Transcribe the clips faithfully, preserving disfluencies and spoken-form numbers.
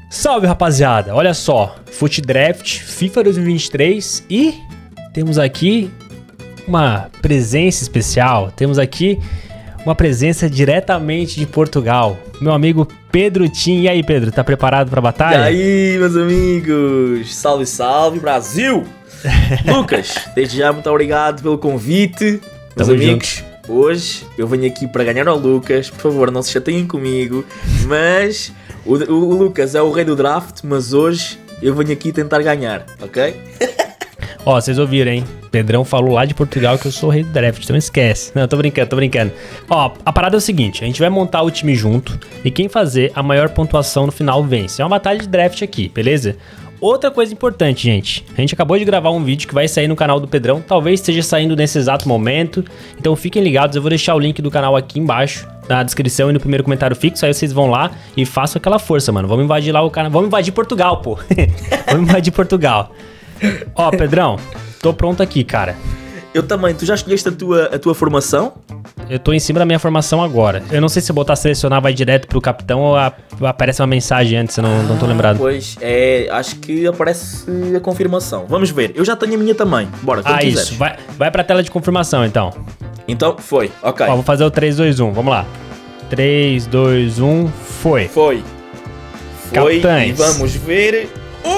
Salve, rapaziada! Olha só, Fut Draft, FIFA dois mil e vinte e três e temos aqui uma presença especial. Temos aqui uma presença diretamente de Portugal. Meu amigo Pedro Tim. E aí, Pedro, tá preparado pra batalha? E aí, meus amigos? Salve, salve, Brasil! Lucas, desde já muito obrigado pelo convite. Meus Tamo amigos, junto. Hoje eu venho aqui para ganhar ao Lucas. Por favor, não se chateiem comigo, mas o, o, o Lucas é o rei do draft, mas hoje eu venho aqui tentar ganhar, ok? Ó, vocês ouviram, hein? Pedrão falou lá de Portugal que eu sou o rei do draft, então esquece. Não, tô brincando, tô brincando. Ó, a parada é o seguinte, a gente vai montar o time junto e quem fazer a maior pontuação no final vence. É uma batalha de draft aqui, beleza? Outra coisa importante, gente, a gente acabou de gravar um vídeo que vai sair no canal do Pedrão, talvez esteja saindo nesse exato momento, então fiquem ligados, eu vou deixar o link do canal aqui embaixo, na descrição e no primeiro comentário fixo, aí vocês vão lá e façam aquela força, mano, vamos invadir lá o canal, vamos invadir Portugal, pô, vamos invadir Portugal. Ó, Pedrão, tô pronto aqui, cara. Eu também, tu já escolheste a tua, a tua formação? Eu tô em cima da minha formação agora. Eu não sei se botar selecionar vai direto pro capitão ou a, aparece uma mensagem antes, eu não, ah, não tô lembrado. Pois, é, acho que aparece a confirmação. Vamos ver, eu já tenho a minha também. Bora, quando ah, quiseres. Isso, vai, vai pra tela de confirmação então. Então, foi, ok. Ó, vou fazer o três, dois, um, vamos lá. três, dois, um, foi. Foi. Foi, Capitães. E vamos ver...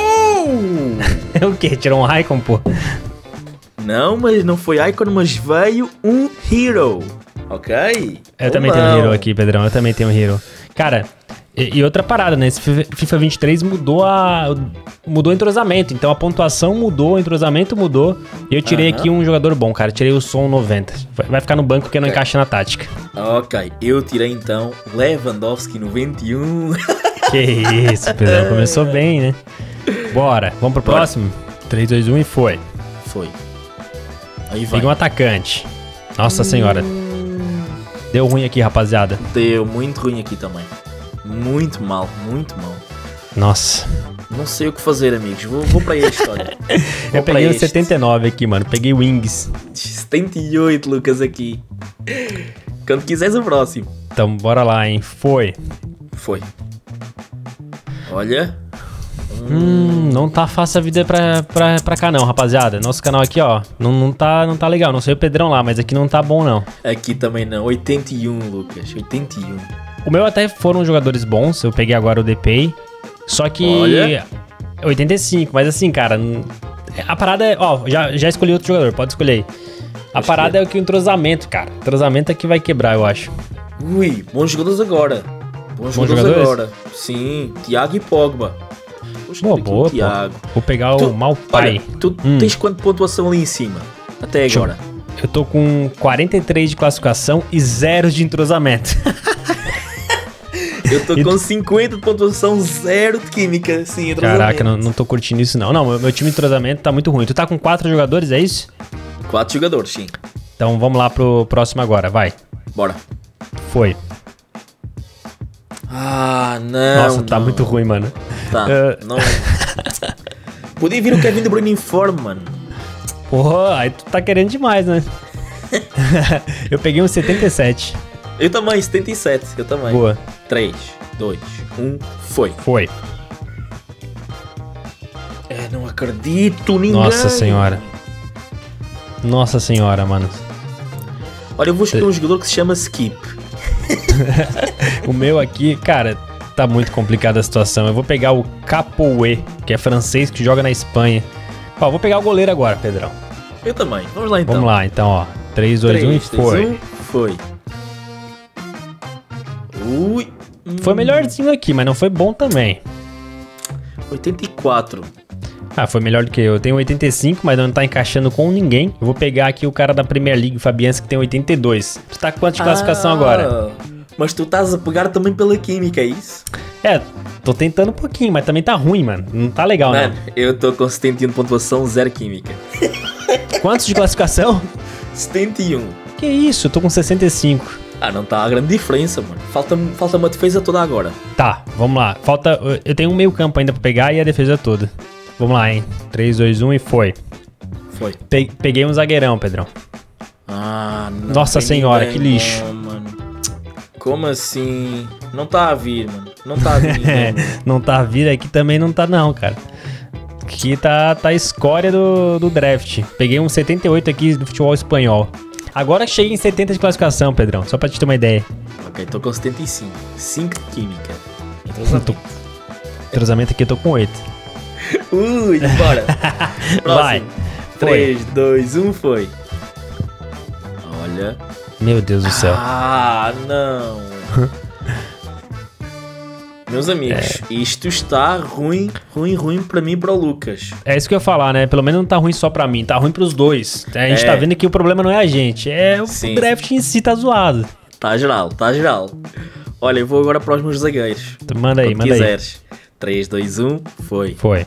Uh! O que? Tirou um Icon, pô? Não, mas não foi Icon, mas veio um Hero. Ok? Eu Ou também não. tenho um Hero aqui, Pedrão. Eu também tenho um Hero. Cara, e, e outra parada, né? Esse FIFA vinte e três mudou a... Mudou o entrosamento. Então a pontuação mudou, o entrosamento mudou. E eu tirei uh-huh. aqui um jogador bom, cara. Tirei o Som noventa. Vai ficar no banco porque okay. não encaixa na tática. Ok. Eu tirei então Lewandowski noventa e um. Que isso, Pedrão. Começou bem, né? Bora. Vamos pro Bora. próximo? três, dois, um e foi. Foi. Aí vai. Peguei um atacante. Nossa senhora. Deu ruim aqui, rapaziada. Deu muito ruim aqui também. Muito mal, muito mal. Nossa. Não sei o que fazer, amigos. Vou, vou para este, olha. Eu peguei o setenta e nove aqui, mano. Peguei Wings. setenta e oito, Lucas, aqui. Quando quiseres o próximo. Então, bora lá, hein. Foi. Foi. Olha. Hum, não tá fácil a vida pra, pra, pra cá não, rapaziada. Nosso canal aqui, ó, não, não, tá, não tá legal. Não sei o Pedrão lá, mas aqui não tá bom, não. Aqui também não. oitenta e um, Lucas. oitenta e um. O meu até foram jogadores bons. Eu peguei agora o D P I. Só que... Olha. oitenta e cinco, mas assim, cara... A parada é... Ó, já, já escolhi outro jogador, pode escolher aí. A Acho parada que... é o que o entrosamento, cara. O entrosamento é que vai quebrar, eu acho. Ui, bons jogadores agora. Bons, Bons jogadores, jogadores agora. Sim, Thiago e Pogba. Boa, boa, pô. Thiago. Vou pegar tu, o Malpai. Olha, tu hum. tens quanto pontuação ali em cima? Até Deixa agora. Eu, eu tô com quarenta e três de classificação e zero de entrosamento. Eu tô com cinquenta de pontuação, zero de química, sim, Caraca, não, não tô curtindo isso não. Não, meu, meu time de entrosamento tá muito ruim. Tu tá com quatro jogadores, é isso? Quatro jogadores, sim. Então vamos lá pro próximo agora, vai. Bora. Foi. Ah, não. Nossa, tá não. muito ruim, mano. Tá, Uh... não. Podia vir o Kevin De Bruyne em forma, mano. Porra, aí tu tá querendo demais, né? Eu peguei um setenta e sete. Eu também, setenta e sete, eu também. Boa. três, dois, um, foi. Foi. É, não acredito, ninguém. Nossa senhora. Nossa senhora, mano. Olha, eu vou escolher um jogador que se chama Skip. O meu aqui, cara, tá muito complicada a situação. Eu vou pegar o Capoue, que é francês, que joga na Espanha. Ó, vou pegar o goleiro agora, Pedrão. Eu também. Vamos lá então. Vamos lá, então, ó. três, dois, um e foi. um, foi. Ui. Foi melhorzinho aqui, mas não foi bom também. oitenta e quatro. Ah, foi melhor do que eu. Eu tenho oitenta e cinco, mas não tá encaixando com ninguém. Eu vou pegar aqui o cara da Premier League, o Fabianski, que tem oitenta e dois. Tu tá com quanto de classificação ah, agora? Mas tu estás a pegar também pela química, é isso? É, tô tentando um pouquinho, mas também tá ruim, mano. Não tá legal, Mano, não. eu tô com setenta e um de pontuação, zero química. Quantos de classificação? setenta e um. Que isso, eu tô com sessenta e cinco. Ah, não tá a grande diferença, mano. Falta, falta uma defesa toda agora. Tá, vamos lá. Falta. Eu tenho um meio campo ainda pra pegar e a defesa toda. Vamos lá, hein? três, dois, um e foi. Foi. Pe peguei um zagueirão, Pedrão. Ah, não. Nossa senhora, ninguém, que lixo. não, mano. Como assim? Não tá a vir, mano. Não tá a vir ninguém, mano. Não tá a vir aqui também não tá não, cara. Aqui tá, tá a escória do, do draft. Peguei um setenta e oito aqui do futebol espanhol. Agora cheguei em setenta de classificação, Pedrão. Só pra te ter uma ideia. Ok, tô com setenta e cinco. cinco de química. Entrosamento. Entrosamento aqui eu tô com oito. Ui, bora. Vai. três, dois, um, foi. Olha. Meu Deus do céu. Ah, não. Meus amigos, é. isto está ruim, ruim, ruim pra mim e para o Lucas. É isso que eu ia falar, né? Pelo menos não tá ruim só pra mim, tá ruim pros dois. A gente é. tá vendo que o problema não é a gente, é o Sim. draft em si tá zoado. Tá geral, tá geral. Olha, eu vou agora para os meus zagueiros. Manda aí, Quando manda quiseres. aí. três, dois, um, foi. Foi.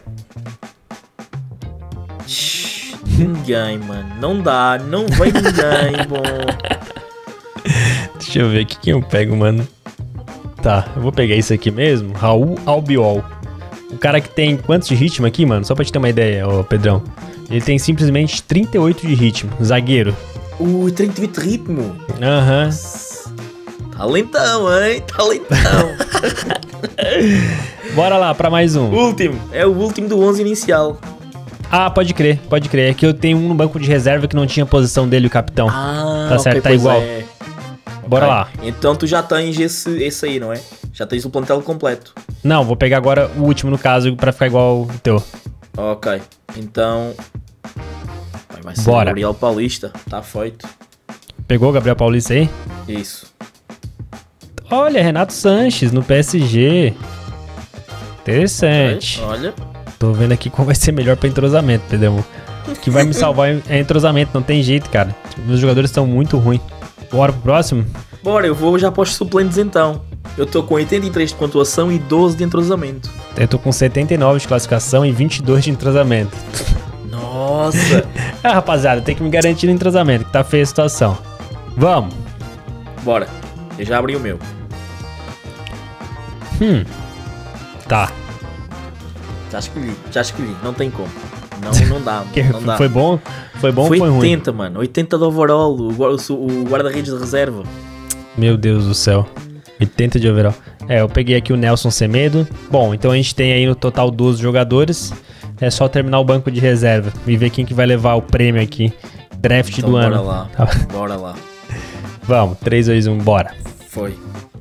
Shhh, ninguém, mano. Não dá, não vai ninguém, bom. Deixa eu ver aqui quem eu pego, mano. Tá, eu vou pegar isso aqui mesmo. Raul Albiol. O cara que tem quantos de ritmo aqui, mano? Só pra te ter uma ideia, ô Pedrão. Ele tem simplesmente trinta e oito de ritmo. Zagueiro. Ui, trinta e oito de ritmo? Aham. Uhum. Talentão, hein? Talentão. Bora lá, pra mais um. Último. É o último do onze inicial. Ah, pode crer, pode crer. É que eu tenho um no banco de reserva que não tinha a posição dele, o capitão. Ah, tá certo, okay, tá igual. É. Bora okay. lá. Então tu já tens esse, esse aí, não é? Já tens o plantel completo. Não, vou pegar agora o último no caso pra ficar igual o teu. Ok. Então... Vai ser Bora. Gabriel Paulista. Tá feito. Pegou o Gabriel Paulista aí? Isso. Olha, Renato Sanches no P S G. Interessante. Okay, olha. Tô vendo aqui qual vai ser melhor pra entrosamento, Pedrão. O que vai me salvar é entrosamento, não tem jeito, cara. Meus jogadores estão muito ruins. Bora pro próximo? Bora, eu vou já para os suplentes então. Eu tô com oitenta e três de pontuação e doze de entrosamento. Eu tô com setenta e nove de classificação e vinte e dois de entrosamento. Nossa! Ah, rapaziada, tem que me garantir no entrosamento, que tá feia a situação. Vamos! Bora, eu já abri o meu. Hum. Tá. Já escolhi, já escolhi, não tem como. Não, não dá, que, não dá. Foi bom? Foi bom foi ou foi oitenta, ruim? mano. oitenta de overall, o, o guarda-redes de reserva. Meu Deus do céu. oitenta de overall. É, eu peguei aqui o Nelson Semedo. Bom, então a gente tem aí no total doze jogadores. É só terminar o banco de reserva e ver quem que vai levar o prêmio aqui. Draft então, do bora ano. Lá. Tá. Bora lá. Vamos, três, dois, um, bora. Foi.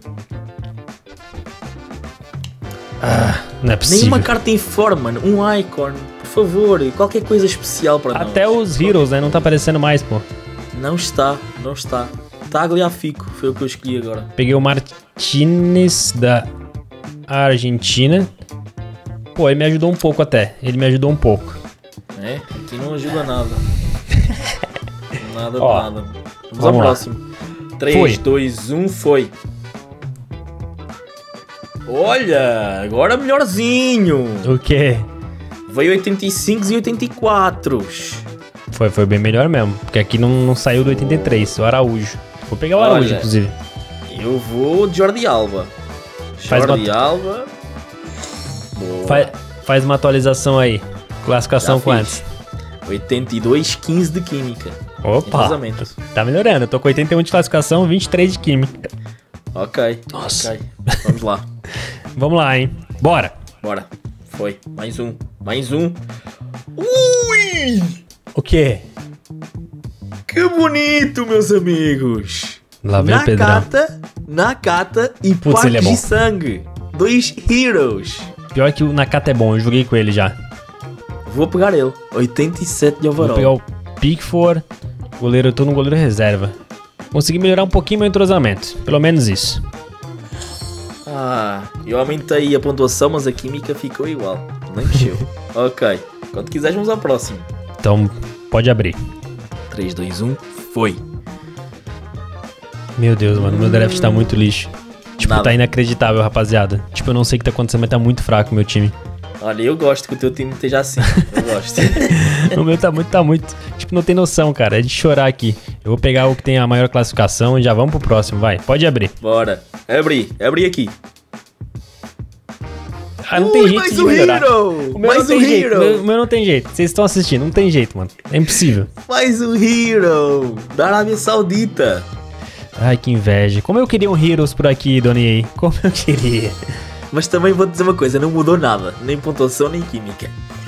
Ah, não é possível. Nenhuma carta em forma, mano. Um icon. Por favor, qualquer coisa especial para nós. Até os Heroes, né? Não tá aparecendo mais, pô. Não está, não está. Tagliafico, foi o que eu escolhi agora. Peguei o Martinez da Argentina. Pô, ele me ajudou um pouco até. Ele me ajudou um pouco. É? Aqui não ajuda nada. Nada, Ó, nada. Vamos, vamos ao lá. próximo. três, dois, um, foi. Olha, agora melhorzinho. O quê? Veio oitenta e cinco e oitenta e quatro. Foi, foi bem melhor mesmo. Porque aqui não, não saiu do oitenta e três, o Araújo. Vou pegar o Araújo, Olha, inclusive. Eu vou de Jordi Alba. Faz Jordi uma... Alba. Boa. Faz, faz uma atualização aí. Classificação quantos? oitenta e dois, quinze de química. Opa! Tá melhorando. Eu tô com oitenta e um de classificação, vinte e três de química. Ok. Nossa. Okay. Vamos lá. Vamos lá, hein? Bora. Bora. Foi. Mais um. Mais um. Ui! O quê? Que bonito, meus amigos. Lá vem o Pedrão. Nakata, Nakata e Putz, Park ele é bom. Ji-sung. Dois heroes. Pior que o Nakata é bom, eu joguei com ele já. Vou pegar ele. oitenta e sete de overall. Vou pegar o Pickford. Goleiro, eu tô no goleiro reserva. Consegui melhorar um pouquinho meu entrosamento. Pelo menos isso. Ah, eu aumentei a pontuação, mas a química ficou igual. Nem mexeu. Ok. Quando quiseres, vamos ao próximo. Então, pode abrir. três, dois, um, foi. Meu Deus, mano, meu draft tá muito lixo. Tipo, Nada. tá inacreditável, rapaziada. Tipo, eu não sei o que tá acontecendo, mas tá muito fraco o meu time. Olha, eu gosto que o teu time esteja assim. Eu gosto. O meu tá muito, tá muito... Tipo, não tem noção, cara. É de chorar aqui. Eu vou pegar o que tem a maior classificação e já vamos pro próximo, vai. Pode abrir. Bora. Abri. Abri aqui. Ah, não tem Ui, jeito mais de um melhorar. hero! O meu Mais não tem um jeito. hero! O meu, o meu não tem jeito. Vocês estão assistindo, não tem jeito, mano. É impossível. Mais um hero da Arábia Saudita. Ai, que inveja. Como eu queria um Heroes por aqui, Donnie. Como eu queria. Mas também vou dizer uma coisa, não mudou nada. Nem pontuação, nem química.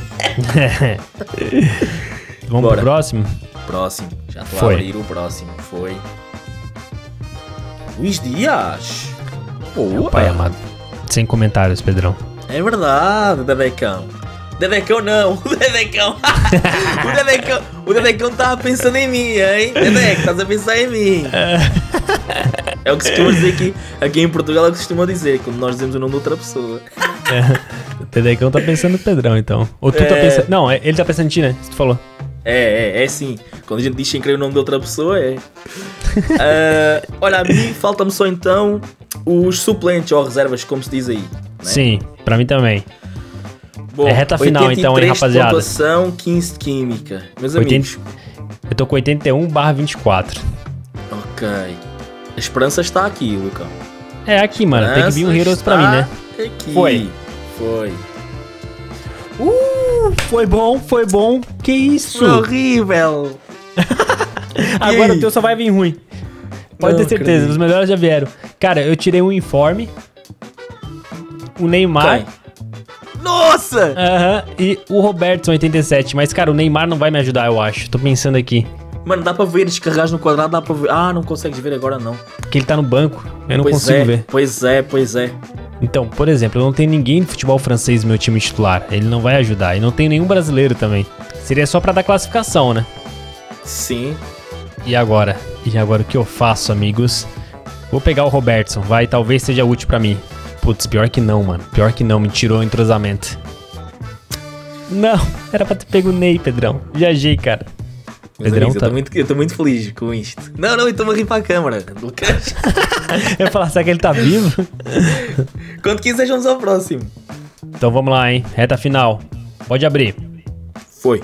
Vamos Bora. pro próximo? Próximo. Já estou a Foi. abrir o próximo. Foi. Luís Dias. Boa. Pai amado. Sem comentários, Pedrão. É verdade, Dedecão. Dedecão não, o Dedecão. o Dedecão. O Dedecão estava pensando em mim, hein? Dedec, estás a pensar em mim. É o que se costuma dizer aqui. Aqui em Portugal é o que se costuma dizer, quando nós dizemos o nome de outra pessoa. O Tedecão tá pensando no Pedrão, então. Ou tu É. tá pensando... Não, é- ele tá pensando em ti, né? Isso tu falou. É, é, é sim. Quando a gente diz sem querer o nome de outra pessoa, é. Ah, olha, a mim falta-me só então os suplentes ou reservas, como se diz aí. Né? Sim, pra mim também. Bom, É reta final, então, hein, oitenta e três rapaziada? de pontuação, quinze de química. Meus oitenta amigos. Eu tô com oitenta e um barra vinte e quatro. Ok. A esperança está aqui, Lucão. É aqui, mano. Tem que vir um Esperança Heroes pra mim, né? está Aqui. Foi. Foi. Uh, foi bom, foi bom. Que isso? Foi horrível. Agora aí? o teu só vai vir ruim. Pode Não ter certeza, acredito. os melhores já vieram. Cara, eu tirei um informe, o Neymar, Quem? Nossa! aham, e o Robertson oitenta e sete. Mas, cara, o Neymar não vai me ajudar, eu acho. Tô pensando aqui. Mano, dá pra ver, descarregar no quadrado, dá pra ver. Ah, não consegues ver agora não. Porque ele tá no banco. Eu não pois consigo é, ver. Pois é, pois é. Então, por exemplo, eu não tenho ninguém de futebol francês no meu time titular. Ele não vai ajudar. E não tem nenhum brasileiro também. Seria só pra dar classificação, né? Sim. E agora? E agora o que eu faço, amigos? Vou pegar o Robertson, vai, talvez seja útil pra mim. Putz, pior que não, mano. Pior que não, me tirou o entrosamento. Não, era pra ter pego o Ney, Pedrão. Viajei, cara. Meus Pedrão amigos, tá... eu, tô muito, eu tô muito feliz com isto. Não, não, eu tô a rir para a câmara. Lucas. Eu ia falar, será que ele tá vivo? Quando quiser, vamos ao próximo. Então vamos lá, hein. Reta final. Pode abrir. Foi.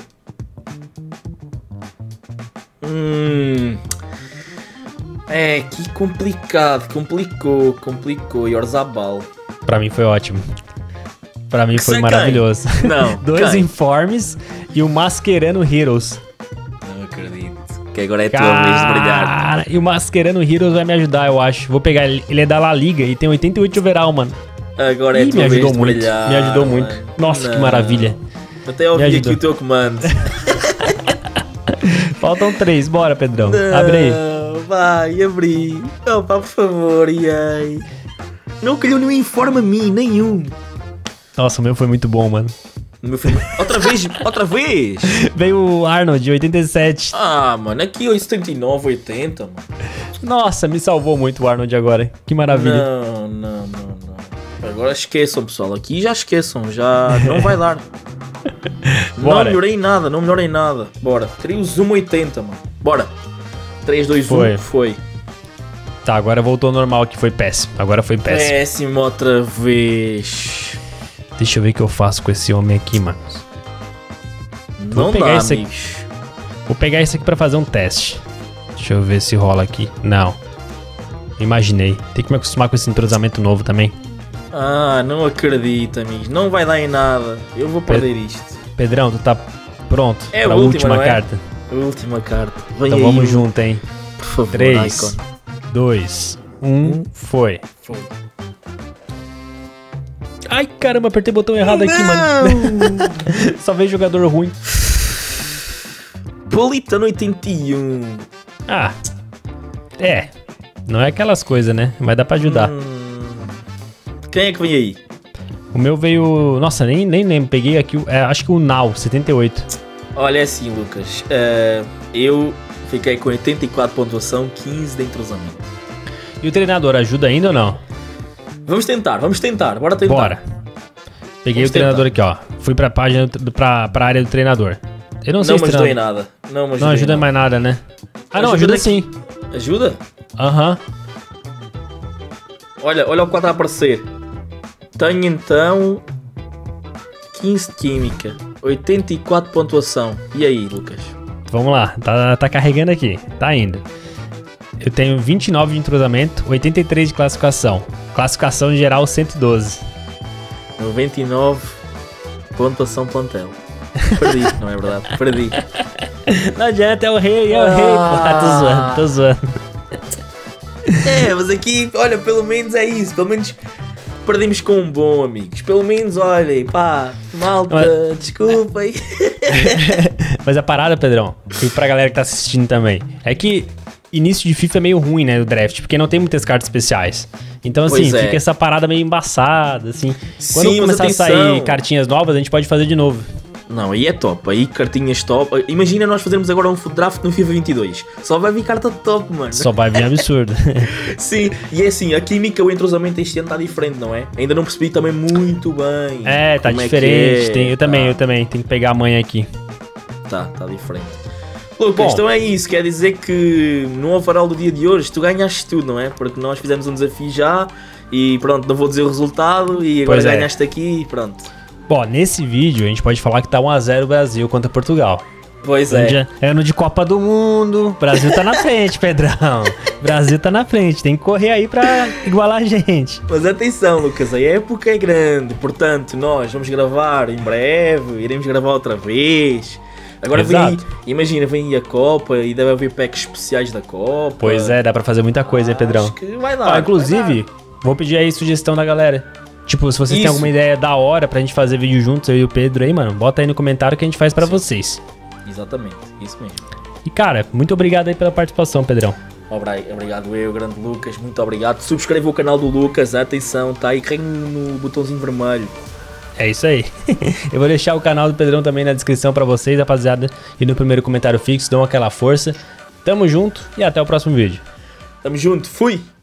Hum. É, que complicado. Complicou, complicou. Yorzabal. Pra mim foi ótimo. Pra mim foi Você maravilhoso. quem? Não, Dois quem? informes e o Mascherano Heroes. Não acredito. Que agora é tua vez de brilhar. Cara, e o Mascherano Heroes vai me ajudar, eu acho. Vou pegar ele. Ele é da La Liga e tem oitenta e oito de overall, mano. Agora é Ih, tua me vez ajudou de muito. brilhar. Me ajudou muito. mano. Nossa, que Não. maravilha. Até ouvi Me aqui ajudou. o teu comando. Faltam três. Bora, Pedrão. Abre aí. Não, vai, abri. Opa, por favor, e aí? Não calhou nenhum informe a mim, nenhum. Nossa, o meu foi muito bom, mano. No meu filme. Outra vez, outra vez. Veio o Arnold, oitenta e sete. Ah, mano, aqui setenta e nove, oitenta, mano. Nossa, me salvou muito o Arnold agora. Que maravilha. Não, não, não, não. Agora esqueçam, pessoal. Aqui já esqueçam, já não vai dar. Não Bora. melhorei nada, não melhorei nada. Bora. Queria o Zoom oitenta, mano. Bora. três, dois, Foi. um, foi. Tá, agora voltou ao normal, que foi péssimo. Agora foi péssimo. Péssimo outra vez. Deixa eu ver o que eu faço com esse homem aqui, mano. Não pegar dá, esse aqui. amigos. Vou pegar isso aqui pra fazer um teste. Deixa eu ver se rola aqui. Não. Imaginei. Tem que me acostumar com esse entrosamento novo também. Ah, não acredito, amigos. Não vai dar em nada. Eu vou perder isto. Pedrão, tu tá pronto É pra a última, última não é? carta? Última carta. Vem Então aí, vamos o- junto, hein? Por favor, três, Icon. dois, um, foi. Foi. Ai, caramba, apertei o botão errado aqui, mano. Só veio jogador ruim. Politano oitenta e um. Ah, é. Não é aquelas coisas, né? Mas dá pra ajudar. Hum. Quem é que vem aí? O meu veio... Nossa, nem, nem lembro. Peguei aqui, o- é, acho que o Nau, setenta e oito. Olha, é assim, Lucas. eh, eu fiquei com oitenta e quatro pontuação, quinze de entrosamento. E o treinador ajuda ainda ou não? Vamos tentar, vamos tentar. Bora tentar. Bora. Peguei Vamos o treinador aqui, ó. Fui pra página, do- pra, pra área do treinador. Eu não, Não sei me se ajudou em treinador... nada. Não me ajudou Não em ajuda nada. mais nada, né? Ah, não, Ajuda ajuda aqui. sim. Ajuda? Aham. Olha, olha o quadro a aparecer. Tenho então quinze de química, oitenta e quatro pontuação. E aí, Lucas? Vamos lá. Tá, tá carregando aqui. Tá indo. Eu tenho vinte e nove de entrosamento, oitenta e três de classificação. Classificação geral cento e doze. noventa e nove pontuação plantel. Perdi, não é verdade? Perdi. Não adianta, é o rei, é o rei. Ah. Ah, tô zoando, tô zoando. É, mas aqui, olha, pelo menos é isso. Pelo menos perdemos com um bom, amigos. Pelo menos, olhem, pá, malta, mas... desculpem. Mas a parada, Pedrão, e pra galera que tá assistindo também, é que início de FIFA é meio ruim, né, do draft, porque não tem muitas cartas especiais. Então, assim, é. fica essa parada meio embaçada, assim. Quando Sim, começar a sair cartinhas novas, a gente pode fazer de novo. Não, aí é top, aí cartinhas top. Imagina nós fazermos agora um draft no FIFA vinte e dois. Só vai vir carta top, mano. Só vai vir absurdo. Sim, e é assim, a química, o entrosamento este ano está diferente, não é? Ainda não percebi também muito bem. É, tá diferente. É é. Tem, eu também, tá. eu também. Tenho que pegar a manha aqui. Tá, tá diferente. Lucas, então é isso, quer dizer que no overall do dia de hoje tu ganhaste tudo, não é? Porque nós fizemos um desafio já e pronto, não vou dizer o resultado e agora é. ganhaste aqui e pronto. Bom, nesse vídeo a gente pode falar que tá um a zero Brasil contra Portugal. Pois é. É ano de Copa do Mundo, Brasil tá na frente, Pedrão. Brasil tá na frente, tem que correr aí pra igualar a gente. Mas atenção, Lucas, a época é grande, portanto nós vamos gravar em breve, iremos gravar outra vez. Agora vem, imagina, vem aí a Copa e deve haver packs especiais da Copa. Pois é, dá pra fazer muita coisa, ah, hein, Pedrão? Acho que vai lá. Ah, inclusive, vai dar. Vou pedir aí sugestão da galera. Tipo, se vocês Isso. têm alguma ideia da hora pra gente fazer vídeo juntos, eu e o Pedro aí, mano, bota aí no comentário que a gente faz pra Sim. vocês. Exatamente, isso mesmo. E cara, muito obrigado aí pela participação, Pedrão. Obrigado eu, grande Lucas, muito obrigado. Subscreva o canal do Lucas, atenção, tá aí, carregue no botãozinho vermelho. É isso aí. Eu vou deixar o canal do Pedrão também na descrição pra vocês, rapaziada. E no primeiro comentário fixo, dão aquela força. Tamo junto e até o próximo vídeo. Tamo junto, fui!